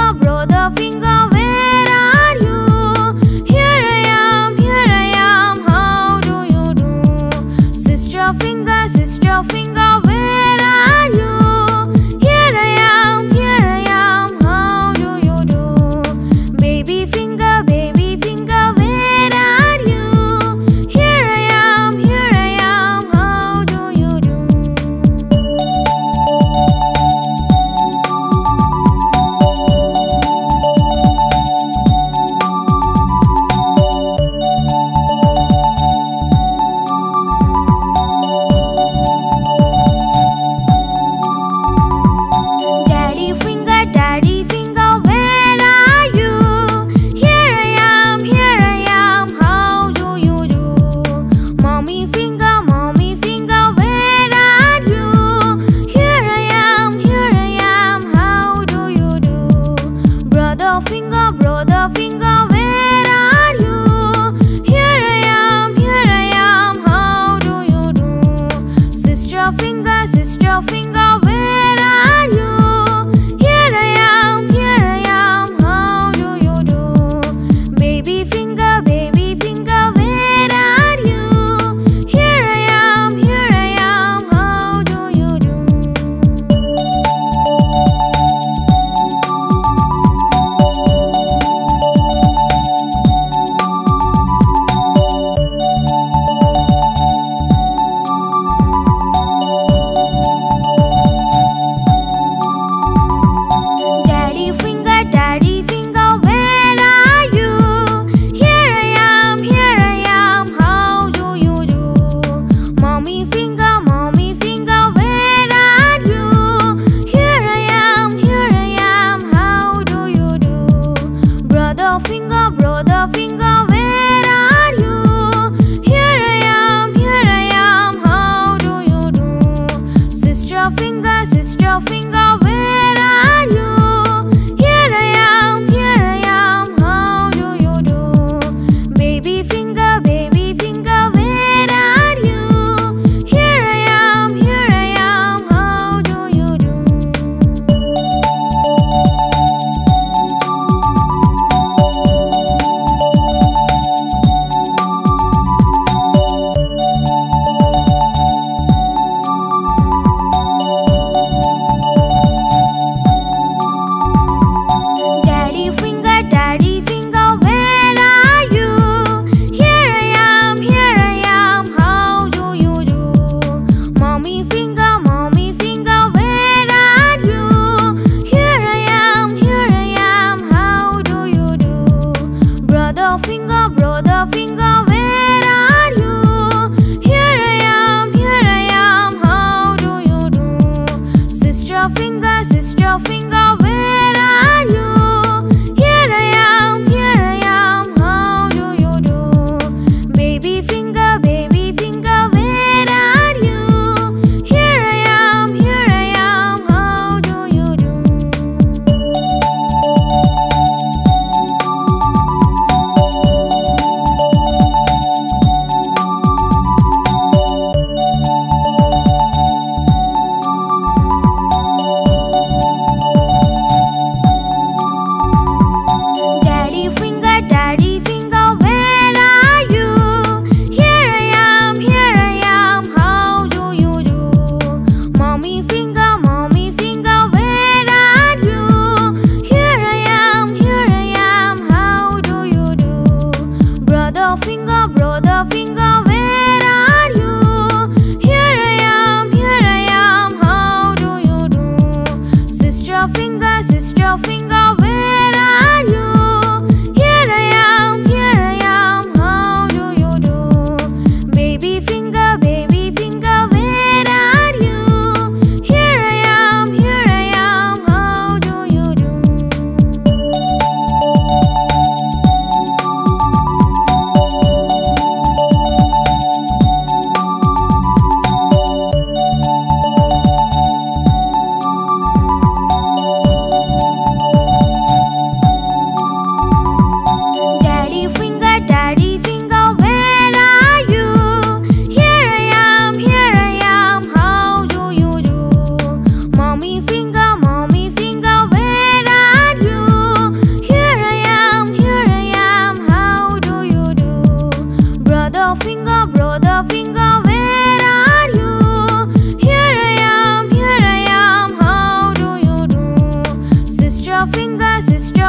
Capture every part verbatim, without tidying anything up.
finger, brother finger, where are you? Here I am, here I am, how do you do? Sister finger, sister finger, where are you? Here I am, here I am, how do you do? Baby finger, baby finger, where are you? Here I am, here I am, how do you do? Daddy finger, daddy finger, where are you? Here I am, here I am, how do you do? Mommy finger, mommy finger, where are you? Here I am, here I am, how do you do? Brother finger, brother finger, where are you? Here I am, here I am, how do you do? Sister finger, sister finger, where are you? Here I am, here I am, how do you do? Baby finger, baby finger, where are you? Here I am, here I am, how do you do?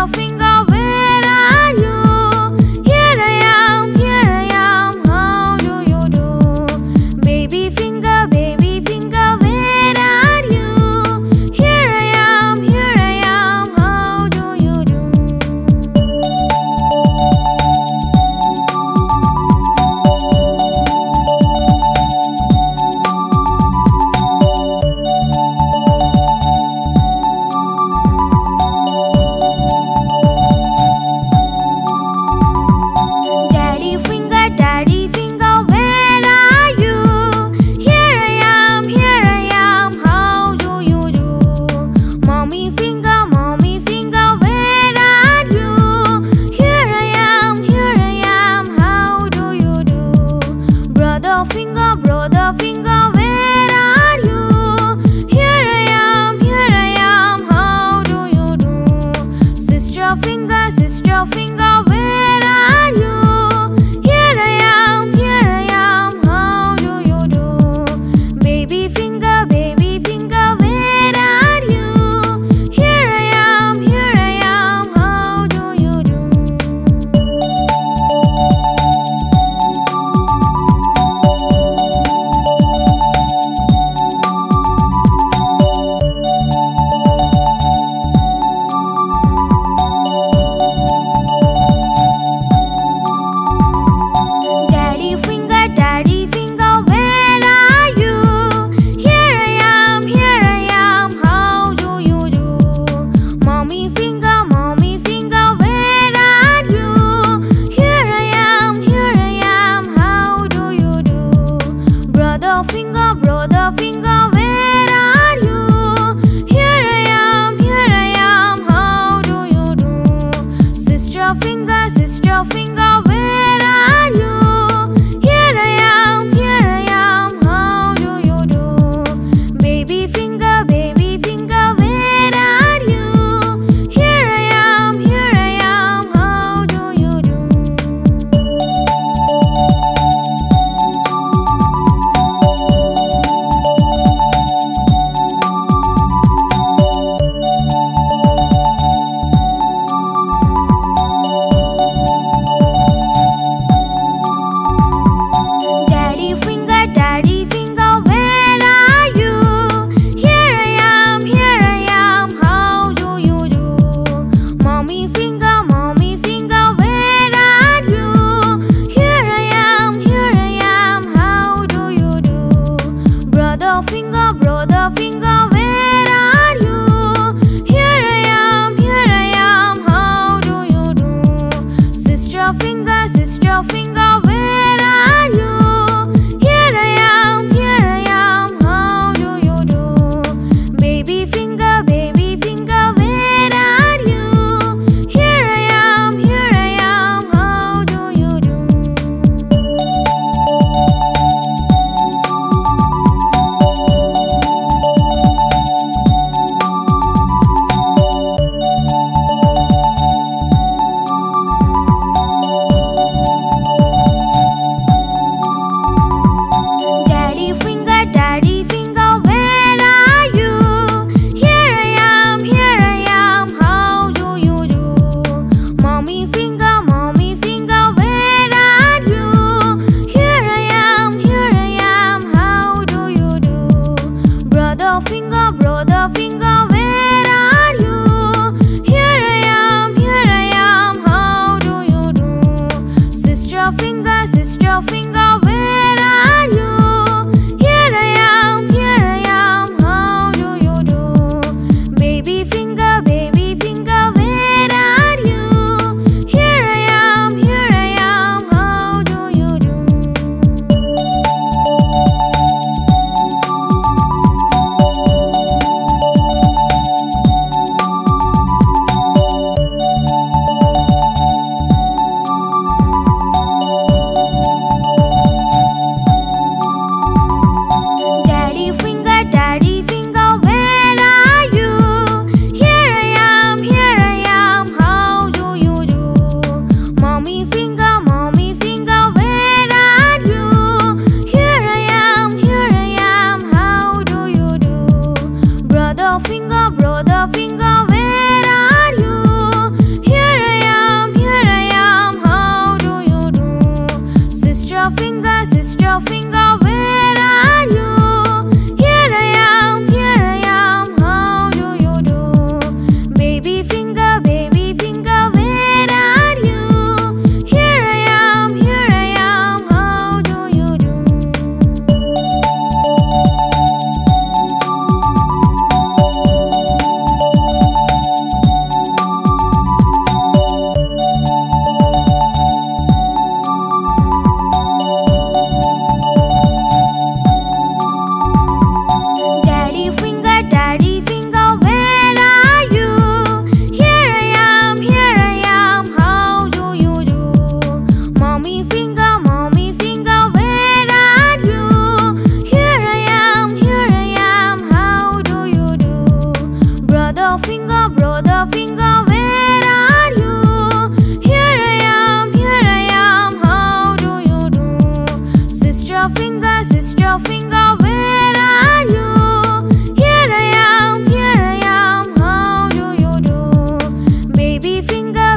Brother finger, where are you? Here I am, here I am, how do you do? Baby finger, baby finger, where are you? Here I am, here I am, how do you do? Daddy finger, daddy finger, where are you? Here I am, here I am, how do you do? Mommy finger, mommy finger, where are you? Here I am, here I am, how do you do? Brother finger, brother finger, where are you? Here I am, here I am, how do you do? Sister finger, sister finger, where are you? Here I am, here I am, how do you do? Baby finger, baby finger, where are you? Here I am, here I am, how do you do?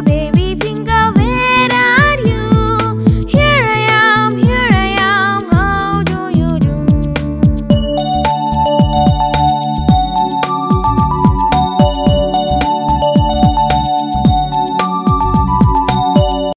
baby.